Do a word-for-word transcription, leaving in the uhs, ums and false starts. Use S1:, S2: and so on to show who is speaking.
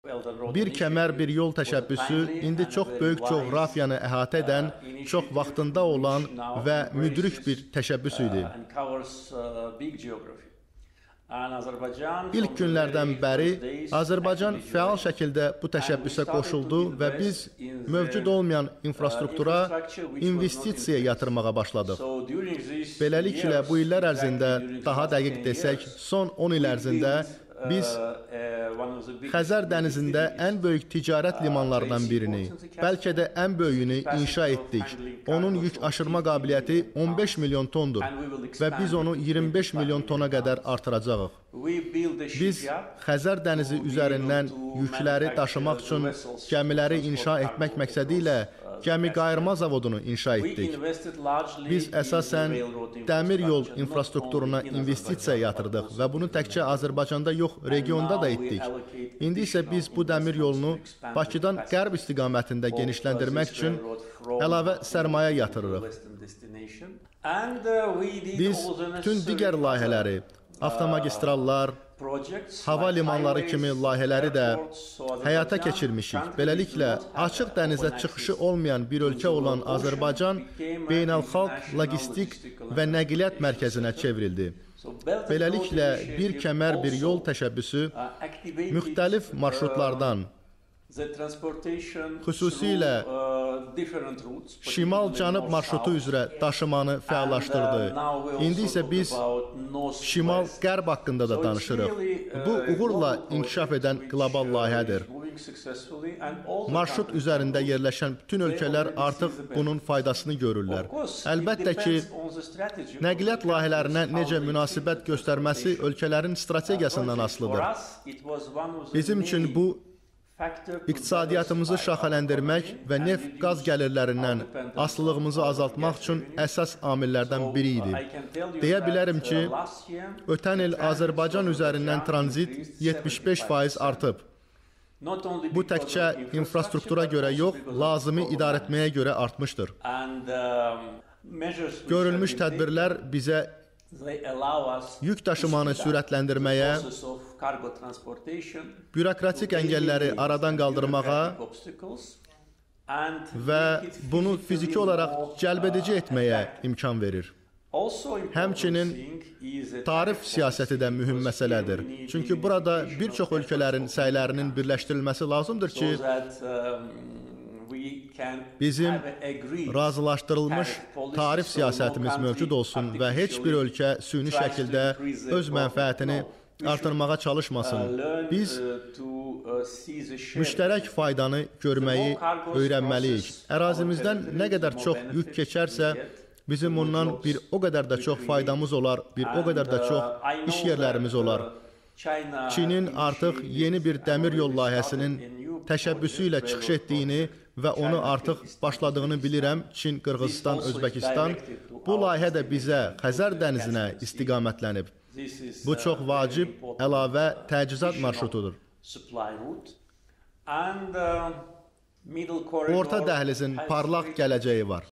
S1: Bir kəmər bir yol təşəbbüsü indi çox böyük coğrafiyanı əhatə edən, çox vaxtında olan və müdrik bir təşəbbüs idi. İlk günlərdən bəri Azərbaycan fəal şəkildə bu təşəbbüsə qoşuldu və biz mövcud olmayan infrastruktura investisiya yatırmağa başladıq. Beləliklə, bu illər ərzində, daha dəqiq desək, son on il ərzində biz Xəzər dənizində ən böyük ticarət limanlarından birini, bəlkə də ən böyüyünü inşa etdik. Onun yük aşırma qabiliyyəti on beş milyon tondur və biz onu iyirmi beş milyon tona qədər artıracağıq. Biz Xəzər dənizi üzərindən yükləri daşımaq üçün gəmiləri inşa etmək məqsədi ilə gəmi qayırma zavodunu inşa etdik. Biz əsasən dəmir yol infrastrukturuna investisiya yatırdıq və bunu təkcə Azərbaycanda yox, regionda da etdik. İndi isə biz bu dəmir yolunu Bakıdan qərb istiqamətində genişləndirmək üçün əlavə sərmayə yatırırıq. Biz bütün digər layihələri, avtomagistrallar, hava limanları kimi layihələri də həyata keçirmişik. Beləliklə, açıq dənizə çıxışı olmayan bir ölkə olan Azərbaycan beynəlxalq logistik və nəqliyyat mərkəzinə çevrildi. Beləliklə, bir kəmər bir yol təşəbbüsü müxtəlif marşrutlardan, xüsusilə şimal-cənub marşrutu üzrə daşımanı fəallaşdırdı. İndi isə biz şimal-qərb haqqında da danışırıq. Bu, uğurla inkişaf edən qlobal layihədir. Marşrut üzərində yerləşən bütün ölkələr artıq bunun faydasını görürlər. Əlbəttə ki, nəqliyyat layihələrinə necə münasibət göstərməsi ölkələrin strategiyasından asılıdır. Bizim üçün bu, İqtisadiyyatımızı şaxələndirmək və neft-qaz gəlirlərindən asılılığımızı azaltmaq üçün əsas amillərdən biri idi. Deyə bilərəm ki, ötən il Azərbaycan üzərindən tranzit yetmiş beş faiz artıb. Bu təkcə infrastruktura görə yox, lazımi idarə etməyə görə artmışdır. Görülmüş tədbirlər bizə yük daşımanı sürətləndirməyə, bürokratik əngəlləri aradan qaldırmağa və bunu fiziki olaraq cəlbedici etməyə imkan verir. Həmçinin tarif siyasəti də mühüm məsələdir. Çünki burada bir çox ölkələrin səylərinin birləşdirilməsi lazımdır ki, bizim razılaşdırılmış tarif siyasətimiz mövcud olsun və heç bir ölkə süni şəkildə öz mənfəətini artırmağa çalışmasın. Biz müştərək faydanı görməyi öyrənməliyik. Ərazimizdən nə qədər çox yük keçərsə, bizim bundan bir o qədər də çox faydamız olar, bir o qədər də çox iş yerlərimiz olar. Çinin artıq yeni bir dəmir yol layihəsinin təşəbbüsü ilə çıxış etdiyini və onu artıq başladığını bilirəm. Çin, Qırğızistan, Özbəkistan. Bu layihə də bizə Xəzər dənizinə istiqamətlənib. Bu çox vacib, əlavə təchizat marşrutudur. Orta dəhlizin parlaq gələcəyi var.